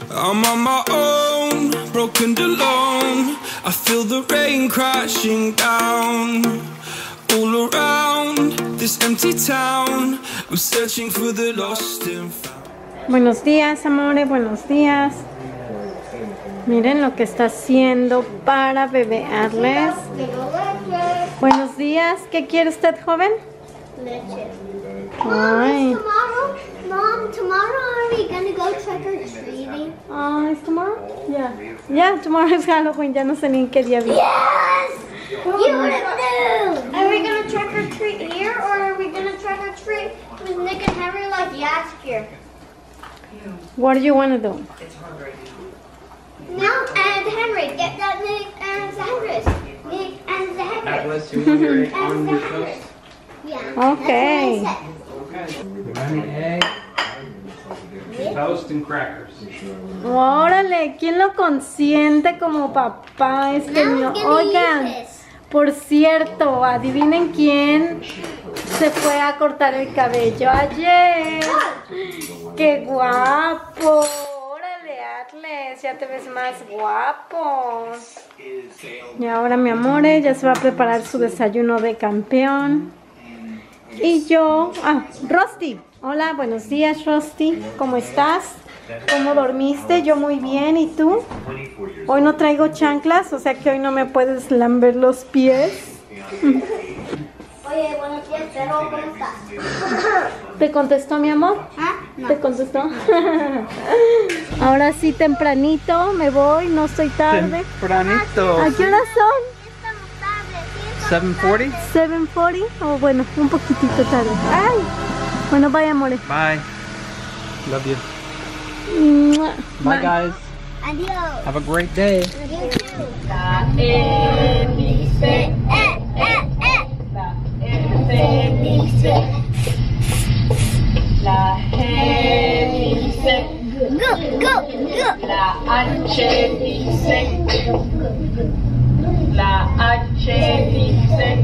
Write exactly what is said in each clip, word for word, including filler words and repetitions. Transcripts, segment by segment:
I'm on my own, broken and alone. I feel the rain crashing down all around this empty town. I'm searching for the lost and found. Buenos días, amores, buenos días. Miren lo que está haciendo para bebearles. Buenos días, ¿qué quiere usted, joven? Leche. Ay. Tomorrow, Mom, tomorrow are we gonna go trick or treating? Ah, ¿es tomorrow? Yeah. Yeah, tomorrow is Halloween. Ya no sé ni en qué día vi. Yes! You would do! Are we gonna trick or treat here, or are we gonna trick or treat with Nick and Henry like last year? What do you want to do? No, and Henry, get that Nick and Zacharias. Nick and Zacharias. Atlas, you want your egg on And your Zacharias. toast? Yeah. Okay. That's what I said. Runny egg, toast and crackers. Órale, ¿quién lo consiente como papá este Now niño? I'm gonna Oigan, use this. por cierto, adivinen quién se fue a cortar el cabello ayer. ¡Qué guapo! Órale, Atlas, ya te ves más guapo. Y ahora, mi amor, ya se va a preparar su desayuno de campeón. Y yo, ah, Rusty. Hola, buenos días, Rusty. ¿Cómo estás? ¿Cómo dormiste? Yo muy bien. ¿Y tú? Hoy no traigo chanclas, o sea que hoy no me puedes lamber los pies. Oye, buenos días, pero ¿cómo estás? ¿Te contestó, mi amor? ¿Ah? No. ¿Te contestó? Ahora sí, tempranito, me voy, no estoy tarde. Tempranito. ¿A qué horas son? seven forty? seven forty. Oh, bueno, un poquitito tarde. Ay. Bueno, bye, amores. Bye. Love you. Mua. Bye, guys. Adiós. Have a great day. You too. Eh, eh, eh. Dice. La G dice, Go, go, go. la H dice, la H dice,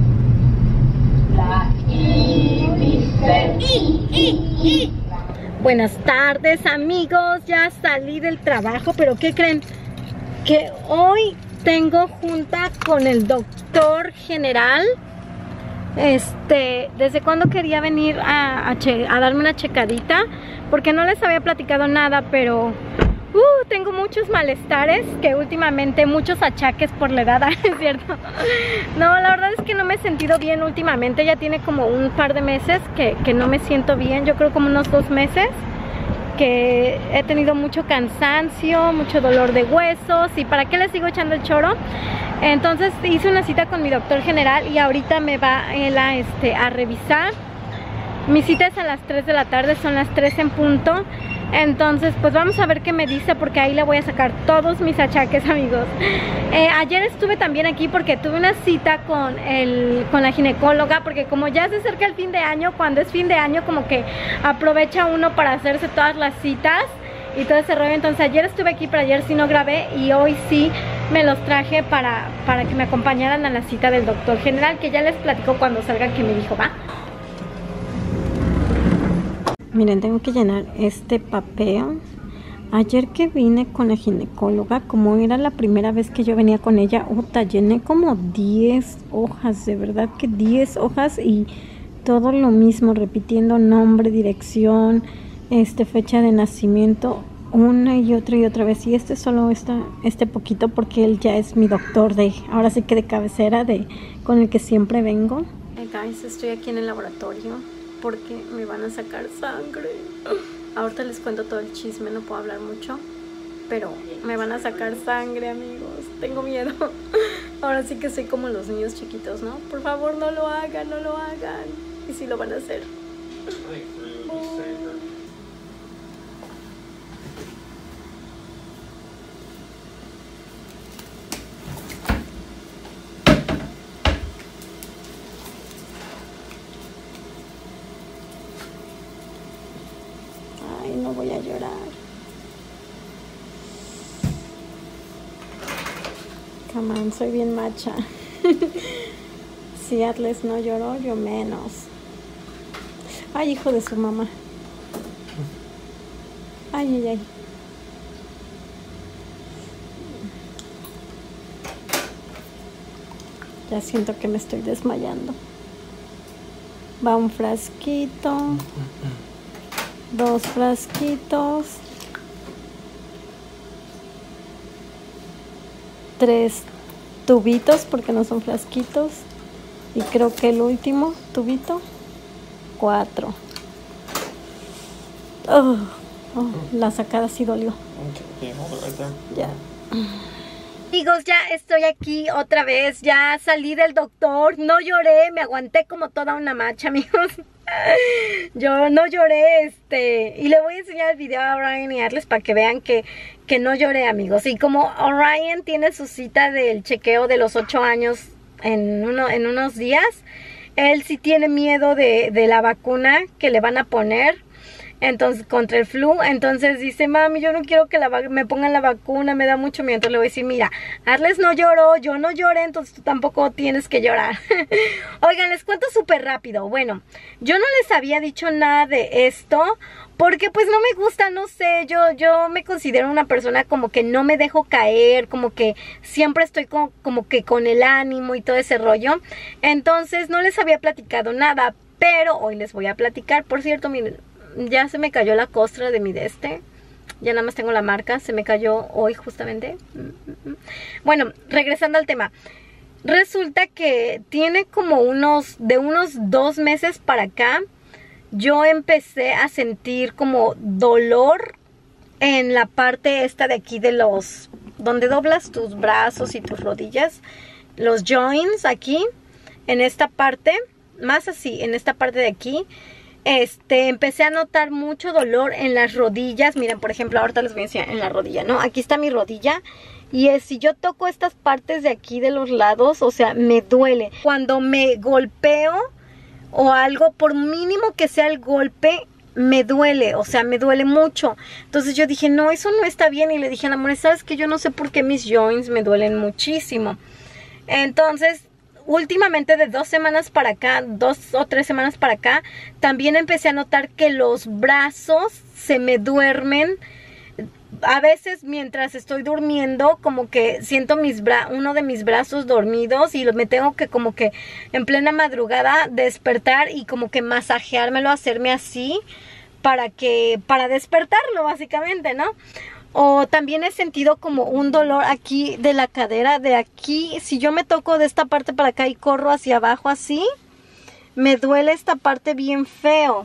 la I dice, I, I, I. Buenas tardes, amigos. Ya salí del trabajo, pero ¿qué creen? Que hoy tengo junta con el doctor general. Este, ¿desde cuándo quería venir a, a, che, a darme una checadita? Porque no les había platicado nada, pero uh, tengo muchos malestares, que últimamente, muchos achaques por la edad, ¿es cierto? No, la verdad es que no me he sentido bien últimamente. Ya tiene como un par de meses que, que no me siento bien. Yo creo como unos dos meses que he tenido mucho cansancio, mucho dolor de huesos. ¿Y para qué les sigo echando el choro? Entonces hice una cita con mi doctor general y ahorita me va él a, este, a revisar. Mi cita es a las tres de la tarde, son las tres en punto. Entonces pues vamos a ver qué me dice, porque ahí le voy a sacar todos mis achaques, amigos. eh, Ayer estuve también aquí porque tuve una cita con, el, con la ginecóloga, porque como ya se acerca el fin de año, cuando es fin de año como que aprovecha uno para hacerse todas las citas y todo ese rollo. Entonces ayer estuve aquí, pero ayer sí no grabé, y hoy sí me los traje para, para que me acompañaran a la cita del doctor general, que ya les platico cuando salga, que me dijo, va. Miren, tengo que llenar este papel. Ayer que vine con la ginecóloga, como era la primera vez que yo venía con ella, uta, llené como diez hojas, de verdad que diez hojas, y todo lo mismo, repitiendo nombre, dirección, este, fecha de nacimiento, una y otra y otra vez. Y este solo está, este poquito, porque él ya es mi doctor de, ahora sí que de cabecera, de con el que siempre vengo. Hey guys, estoy aquí en el laboratorio porque me van a sacar sangre. Ahorita les cuento todo el chisme, no puedo hablar mucho, pero me van a sacar sangre, amigos. Tengo miedo. Ahora sí que soy como los niños chiquitos, ¿no? Por favor, no lo hagan, no lo hagan. Y si lo van a hacer. Ay, no voy a llorar. Come on, soy bien macha. Si Atlas no lloró, yo menos. Ay, hijo de su mamá. Ay, ay, ay. Ya siento que me estoy desmayando. Va un frasquito. Dos frasquitos. Tres tubitos, porque no son frasquitos. Y creo que el último tubito. Cuatro. Oh, oh, la sacada sí dolió. Ya. Amigos, ya estoy aquí otra vez. Ya salí del doctor. No lloré, me aguanté como toda una macha, amigos. Yo no lloré, este, y le voy a enseñar el video a Orion y Atlas para que vean que, que no lloré, amigos. Y como Orion tiene su cita del chequeo de los ocho años en, uno, en unos días, él sí tiene miedo de, de la vacuna que le van a poner. Entonces, contra el flu, entonces dice, mami, yo no quiero que la, me pongan la vacuna, me da mucho miedo. Entonces le voy a decir, mira, Atlas no lloró, yo no lloré, entonces tú tampoco tienes que llorar. Oigan, les cuento súper rápido. Bueno, yo no les había dicho nada de esto, porque pues no me gusta, no sé, yo, yo me considero una persona como que no me dejo caer, como que siempre estoy con, como que con el ánimo y todo ese rollo. Entonces no les había platicado nada, pero hoy les voy a platicar. Por cierto, miren, ya se me cayó la costra de mi de este. Ya nada más tengo la marca. Se me cayó hoy justamente. Bueno, regresando al tema. Resulta que tiene como unos... De unos dos meses para acá, yo empecé a sentir como dolor en la parte esta de aquí de los... Donde doblas tus brazos y tus rodillas. Los joints aquí. En esta parte. Más así, en esta parte de aquí. Este, empecé a notar mucho dolor en las rodillas. Miren, por ejemplo, ahorita les voy a enseñar en la rodilla, ¿no? Aquí está mi rodilla. Y es, si yo toco estas partes de aquí de los lados, o sea, me duele. Cuando me golpeo o algo, por mínimo que sea el golpe, me duele, o sea, me duele mucho. Entonces yo dije, no, eso no está bien. Y le dije a la amor, ¿sabes qué? Yo no sé por qué mis joints me duelen muchísimo. Entonces... últimamente de dos semanas para acá, dos o tres semanas para acá, también empecé a notar que los brazos se me duermen. A veces mientras estoy durmiendo, como que siento mis bra uno de mis brazos dormidos y me tengo que como que en plena madrugada despertar y como que masajeármelo, hacerme así para que, para despertarlo básicamente, ¿no? O también he sentido como un dolor aquí de la cadera, de aquí. Si yo me toco de esta parte para acá y corro hacia abajo así, me duele esta parte bien feo.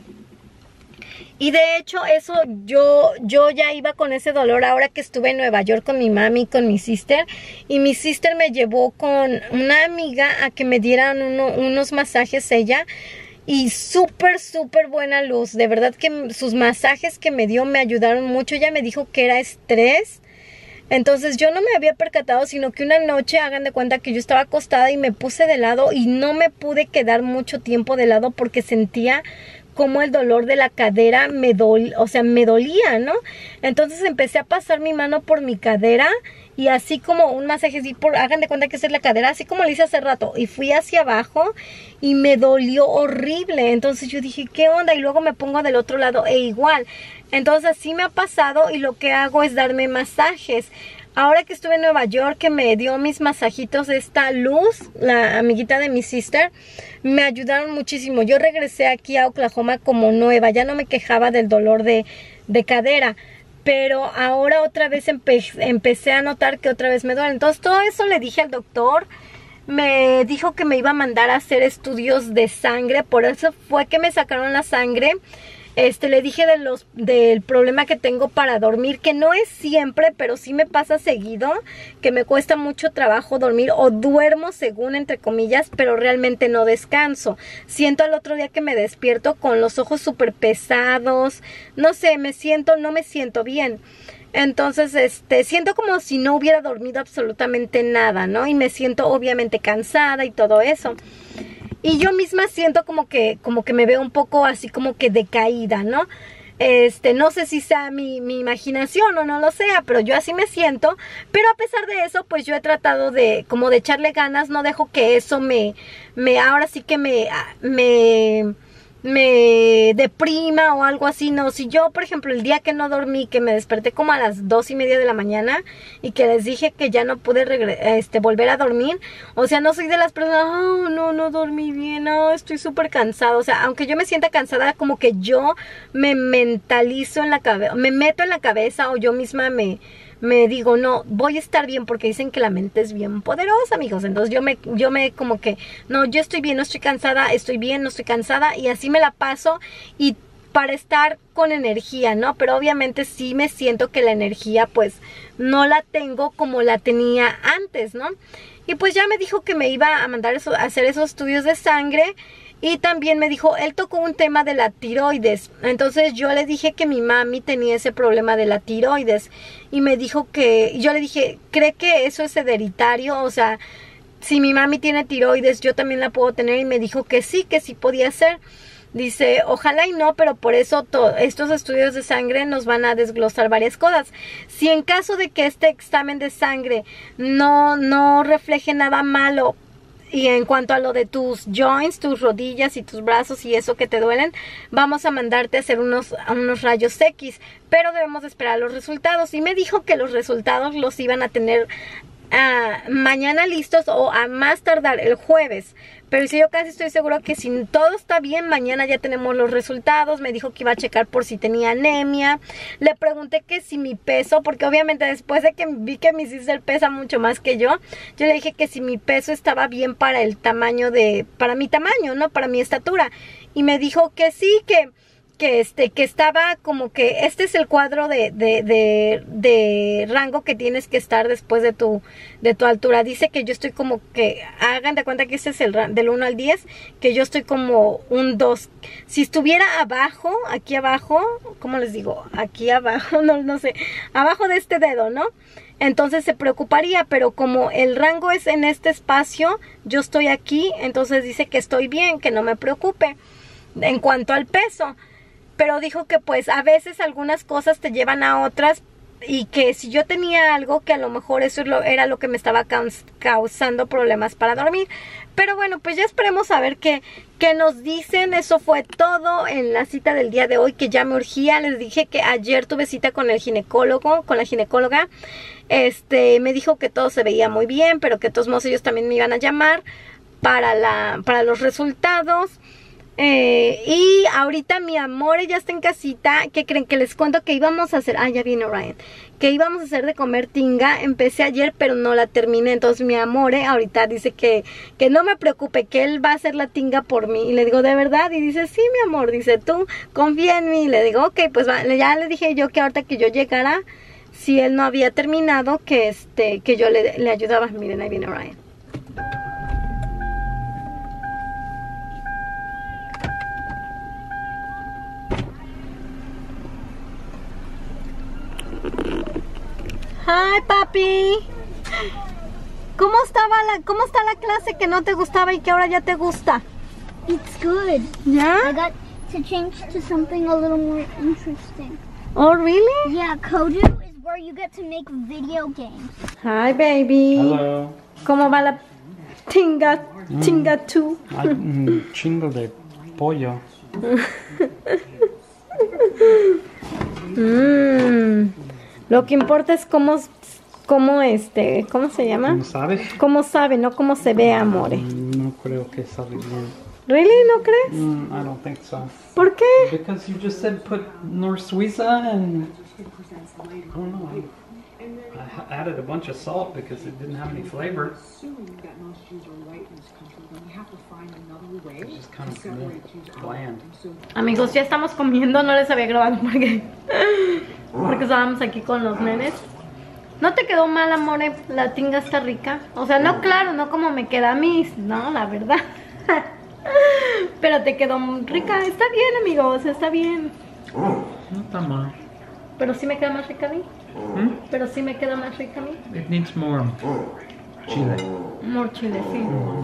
Y de hecho eso yo, yo ya iba con ese dolor ahora que estuve en Nueva York con mi mami, con mi sister. Y mi sister me llevó con una amiga a que me dieran uno, unos masajes ella. Y súper, súper buena luz. De verdad que sus masajes que me dio me ayudaron mucho. Ella me dijo que era estrés. Entonces yo no me había percatado, sino que una noche, hagan de cuenta que yo estaba acostada y me puse de lado. Y no me pude quedar mucho tiempo de lado porque sentía como el dolor de la cadera me dolía, o sea, me dolía, ¿no? Entonces empecé a pasar mi mano por mi cadera. Y así como un masaje, así por, hagan de cuenta que esa es la cadera, así como lo hice hace rato. Y fui hacia abajo y me dolió horrible. Entonces yo dije, ¿qué onda? Y luego me pongo del otro lado e igual. Entonces así me ha pasado y lo que hago es darme masajes. Ahora que estuve en Nueva York, que me dio mis masajitos esta Luz, la amiguita de mi sister, me ayudaron muchísimo. Yo regresé aquí a Oklahoma como nueva, ya no me quejaba del dolor de, de cadera. Pero ahora otra vez empe empecé a notar que otra vez me duele. Entonces todo eso le dije al doctor. Me dijo que me iba a mandar a hacer estudios de sangre. Por eso fue que me sacaron la sangre. Este, le dije de los, del problema que tengo para dormir, que no es siempre, pero sí me pasa seguido, que me cuesta mucho trabajo dormir, o duermo según entre comillas, pero realmente no descanso. Siento al otro día que me despierto con los ojos súper pesados, no sé, me siento, no me siento bien. Entonces, este, siento como si no hubiera dormido absolutamente nada, ¿no? Y me siento obviamente cansada y todo eso. Y yo misma siento como que, como que me veo un poco así como que decaída, ¿no? Este, no sé si sea mi, mi imaginación o no lo sea, pero yo así me siento. Pero a pesar de eso, pues yo he tratado de, como de echarle ganas, no dejo que eso me, me ahora sí que me, me, me deprima o algo así, no. Si yo, por ejemplo, el día que no dormí, que me desperté como a las dos y media de la mañana y que les dije que ya no pude este, volver a dormir, o sea, no soy de las personas, oh, no, no dormí bien, no, estoy súper cansada. O sea, aunque yo me sienta cansada, como que yo me mentalizo en la cabeza, me meto en la cabeza o yo misma me... me digo, no, voy a estar bien, porque dicen que la mente es bien poderosa, amigos. Entonces yo me, yo me como que, no, yo estoy bien, no estoy cansada, estoy bien, no estoy cansada, y así me la paso, y para estar con energía, ¿no? Pero obviamente sí me siento que la energía, pues, no la tengo como la tenía antes, ¿no? Y pues ya me dijo que me iba a mandar eso, a hacer esos estudios de sangre. Y también me dijo, él tocó un tema de la tiroides. Entonces yo le dije que mi mami tenía ese problema de la tiroides. Y me dijo que, yo le dije, ¿cree que eso es hereditario? O sea, si mi mami tiene tiroides, yo también la puedo tener. Y me dijo que sí, que sí podía ser. Dice, ojalá y no, pero por eso estos estudios de sangre nos van a desglosar varias cosas. Si en caso de que este examen de sangre no, no refleje nada malo, y en cuanto a lo de tus joints, tus rodillas y tus brazos y eso que te duelen, vamos a mandarte a hacer unos, unos rayos X. Pero debemos esperar los resultados. Y me dijo que los resultados los iban a tener uh, mañana listos o a más tardar el jueves. Pero yo casi estoy seguro que si todo está bien, mañana ya tenemos los resultados. Me dijo que iba a checar por si tenía anemia. Le pregunté que si mi peso, porque obviamente después de que vi que mi sister pesa mucho más que yo, yo le dije que si mi peso estaba bien para el tamaño de, para mi tamaño, ¿no? Para mi estatura. Y me dijo que sí, que... que este que estaba como que este es el cuadro de, de, de, de rango que tienes que estar después de tu de tu altura. Dice que yo estoy como que, hagan de cuenta que este es el del uno al diez, que yo estoy como un dos. Si estuviera abajo, aquí abajo, ¿cómo les digo? Aquí abajo, no, no sé, abajo de este dedo, ¿no? Entonces se preocuparía, pero como el rango es en este espacio, yo estoy aquí, entonces dice que estoy bien, que no me preocupe en cuanto al peso. Pero dijo que pues a veces algunas cosas te llevan a otras, y que si yo tenía algo, que a lo mejor eso era lo que me estaba causando problemas para dormir. Pero bueno, pues ya esperemos a ver qué, qué nos dicen. Eso fue todo en la cita del día de hoy, que ya me urgía. Les dije que ayer tuve cita con el ginecólogo, con la ginecóloga. Este, me dijo que todo se veía muy bien, pero que de todos modos ellos también me iban a llamar para, la, para los resultados. Eh, y ahorita mi amor ya está en casita. ¿Qué creen? Que les cuento que íbamos a hacer, ah, ya viene Ryan, que íbamos a hacer de comer tinga. Empecé ayer pero no la terminé. Entonces mi amor eh, ahorita dice que, que no me preocupe, que él va a hacer la tinga por mí. Y le digo, ¿de verdad? Y dice, sí mi amor, dice, tú confía en mí. Y le digo, ok, pues va. Ya le dije yo que ahorita que yo llegara, si él no había terminado, que este que yo le, le ayudaba. Miren, ahí viene Ryan. Hi, papi. ¿Cómo estaba la, cómo está la clase que no te gustaba y que ahora ya te gusta? It's good. Yeah? I got to change to something a little more interesting. Oh, really? Yeah, Kodu is where you get to make video games. Hi, baby. Hello. ¿Cómo va la tinga, tinga two? Hay un chingo de pollo. Mmm. Lo que importa es cómo, cómo este, ¿cómo se llama? ¿Cómo sabes? Cómo sabe, no cómo se ve, amore. No creo que sabe bien. ¿Really? ¿No crees? Mm, I don't think so. ¿Por qué? Because you just said put North Suiza and I don't know. I added a bunch of salt because it didn't have any flavor. It's just kind of bland. Amigos, ya estamos comiendo, no les había grabado porque porque estábamos aquí con los nenes. ¿No te quedó mal, amore? La tinga está rica. O sea, no, claro, no como me queda a mí, no, la verdad. Pero te quedó rica. Está bien, amigos, está bien. No está mal. Pero sí me queda más rica a mí. ¿Mm? Pero sí me queda más rica a mí. It needs more chile. More chile, sí.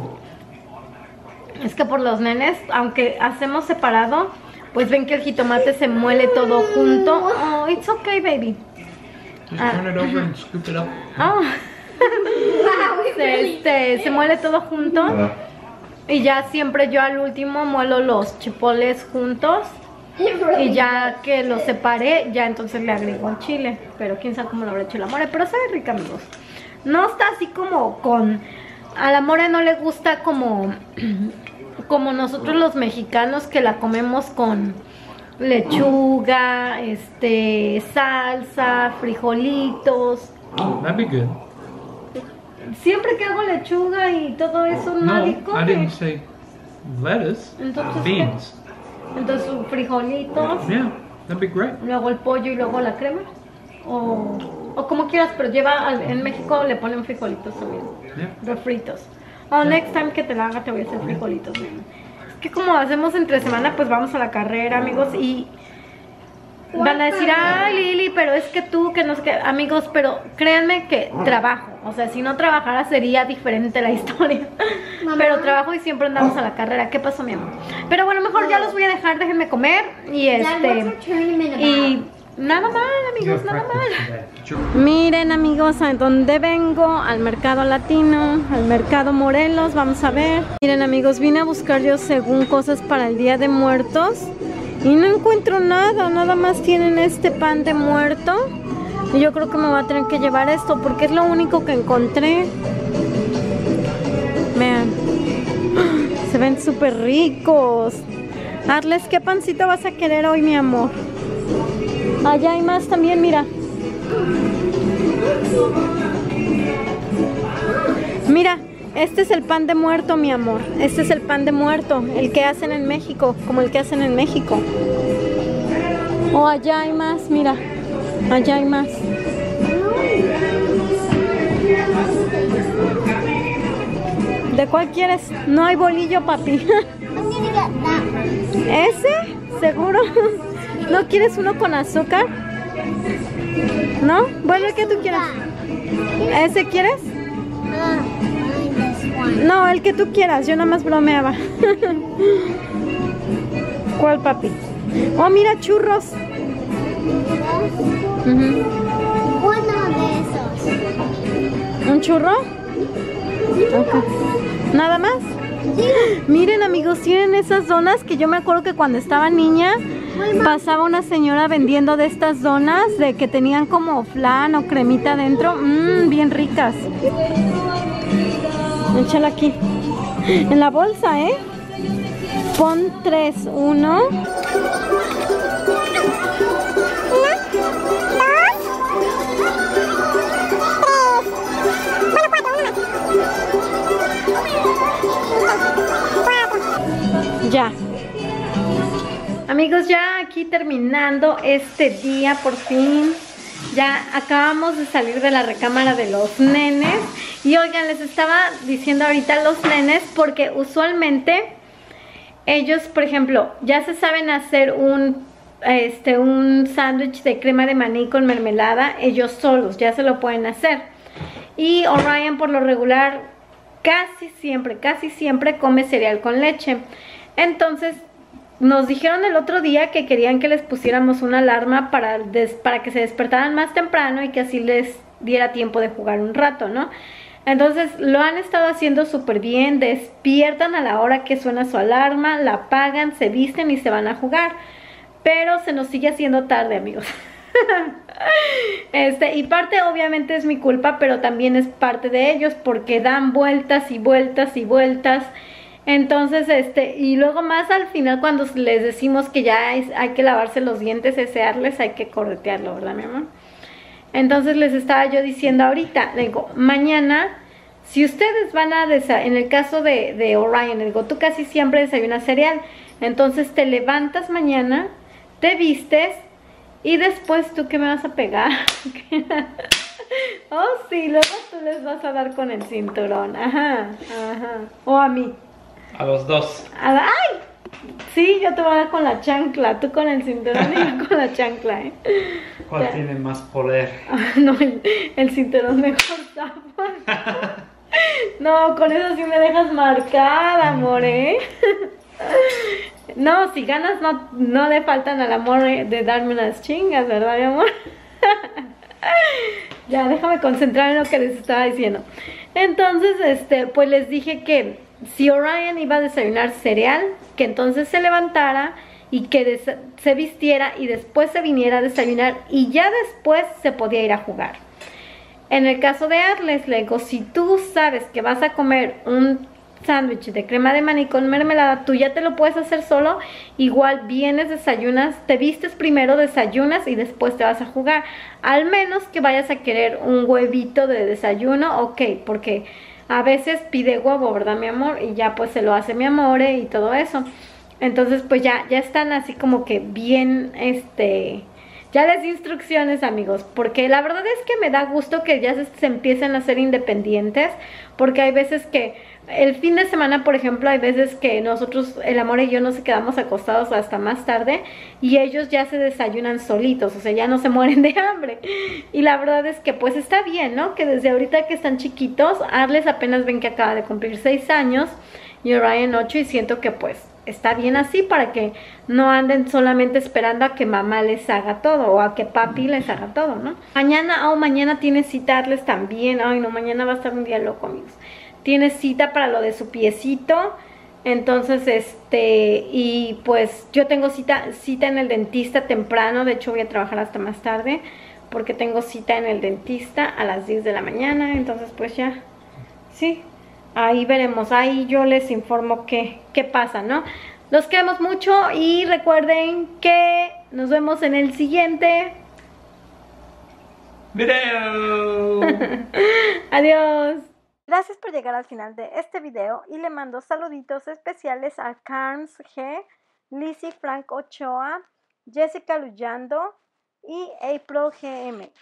Es que por los nenes, aunque hacemos separado, pues ven que el jitomate se muele todo junto. Oh, it's okay, baby. Just Ah. turn it over and scoop it up. Oh. se, este, se muele todo junto. Y ya siempre yo al último muelo los chipoles juntos. Y ya que los separé, ya entonces le agrego chile. Pero quién sabe cómo lo habrá hecho la More. Pero sabe rica, amigos. No está así como con... A la More no le gusta como... Como nosotros los mexicanos que la comemos con lechuga, este, salsa, frijolitos. Oh, that'd be good. Siempre que hago lechuga y todo eso, nadie No, come. I didn't say lettuce. Entonces, Beans. Entonces, frijolitos, Yeah, that'd be great. luego el pollo y luego la crema. O, o como quieras, pero lleva, al- en México le ponen frijolitos también, Yeah. refritos. Oh, next time que te la haga te voy a hacer frijolitos. Es que como hacemos entre semana, pues vamos a la carrera, amigos, y van a decir, ay Lili, pero es que tú, que no sé qué, amigos, pero créanme que trabajo. O sea, si no trabajara sería diferente la historia. Pero trabajo y siempre andamos a la carrera. ¿Qué pasó, mi amor? Pero bueno, mejor ya los voy a dejar, déjenme comer. Y Dad, what's our este... tournament about? Y nada mal, amigos, nada mal. Miren, amigos, a dónde vengo, al mercado latino, al mercado Morelos, vamos a ver. Miren, amigos, vine a buscar yo según cosas para el Día de Muertos y no encuentro nada, nada más tienen este pan de muerto. Y yo creo que me voy a tener que llevar esto porque es lo único que encontré. Vean, se ven súper ricos. Arles, ¿qué pancito vas a querer hoy, mi amor? Allá hay más también, mira. Mira, este es el pan de muerto, mi amor. Este es el pan de muerto, el que hacen en México, como el que hacen en México. Oh, allá hay más, mira. Allá hay más. ¿De cuál quieres? No hay bolillo, papi. I'm gonna get that one. ¿Ese? ¿Seguro? ¿No quieres uno con azúcar? ¿No? Bueno, el que tú quieras. ¿Ese quieres? Uh, find this one. No, el que tú quieras, yo nada más bromeaba. ¿Cuál, papi? Oh, mira, churros. Ujú. Uno de esos. ¿Un churro? Ok. ¿Nada más? Miren, amigos, tienen esas donas que yo me acuerdo que cuando estaba niña pasaba una señora vendiendo de estas donas de que tenían como flan o cremita dentro. Mmm, bien ricas. Échala aquí. En la bolsa, ¿eh? Pon tres, uno. Ya. Amigos, ya aquí terminando este día por fin. Ya acabamos de salir de la recámara de los nenes. Y oigan, les estaba diciendo ahorita a los nenes porque usualmente ellos, por ejemplo, ya se saben hacer un este un sándwich de crema de maní con mermelada. Ellos solos ya se lo pueden hacer. Y Orion por lo regular casi siempre, casi siempre come cereal con leche. Entonces nos dijeron el otro día que querían que les pusiéramos una alarma para, des, para que se despertaran más temprano y que así les diera tiempo de jugar un rato, ¿no? Entonces lo han estado haciendo súper bien, despiertan a la hora que suena su alarma, la apagan, se visten y se van a jugar. Pero se nos sigue haciendo tarde, amigos. Este, y parte obviamente es mi culpa, pero también es parte de ellos porque dan vueltas y vueltas y vueltas. Entonces, este, y luego más al final cuando les decimos que ya es, hay que lavarse los dientes, desearles, hay que corretearlo, ¿verdad, mi amor? Entonces les estaba yo diciendo ahorita, le digo, mañana, si ustedes van a desayunar, en el caso de, de Orion, le digo, tú casi siempre desayunas cereal, entonces te levantas mañana, te vistes, y después, ¿tú qué me vas a pegar? Oh, sí, luego tú les vas a dar con el cinturón. Ajá, ajá. O a mí. A los dos. A la- ¡Ay! Sí, yo te voy a dar con la chancla. Tú con el cinturón y yo con la chancla, ¿eh? ¿Cuál Ya. tiene más poder? Ah, no, el, el cinturón mejor tapa. No, con eso sí me dejas marcada, amor, ¿eh? No, si ganas no, no le faltan al amor de darme unas chingas, ¿verdad, mi amor? Ya, déjame concentrar en lo que les estaba diciendo. Entonces, este, pues les dije que si Orion iba a desayunar cereal, que entonces se levantara y que se vistiera y después se viniera a desayunar y ya después se podía ir a jugar. En el caso de Atlas, le digo, si tú sabes que vas a comer un sándwich de crema de maní con mermelada, tú ya te lo puedes hacer solo. Igual vienes, desayunas, te vistes primero, desayunas y después te vas a jugar. Al menos que vayas a querer un huevito de desayuno, ok, porque a veces pide huevo, ¿verdad, mi amor? Y ya pues se lo hace mi amor y todo eso. Entonces pues ya, ya están así como que bien, este... ya les di instrucciones, amigos, porque la verdad es que me da gusto que ya se, se empiecen a ser independientes, porque hay veces que el fin de semana, por ejemplo, hay veces que nosotros, el amor y yo, nos quedamos acostados hasta más tarde y ellos ya se desayunan solitos, o sea, ya no se mueren de hambre. Y la verdad es que pues está bien, ¿no? Que desde ahorita que están chiquitos, Arles apenas ven que acaba de cumplir seis años y Orion ocho, y siento que pues está bien así para que no anden solamente esperando a que mamá les haga todo o a que papi les haga todo, ¿no? Mañana, oh, mañana tiene cita Arles también. Ay, no, mañana va a estar un día loco, amigos. Tiene cita para lo de su piecito. Entonces, este, y pues yo tengo cita, cita en el dentista temprano. De hecho voy a trabajar hasta más tarde porque tengo cita en el dentista a las diez de la mañana. Entonces pues ya, sí, ahí veremos, ahí yo les informo qué, qué pasa, ¿no? Los queremos mucho y recuerden que nos vemos en el siguiente video. Adiós. Gracias por llegar al final de este video y le mando saluditos especiales a Carms G, Lizzie Frank Ochoa, Jessica Luyando y April G M.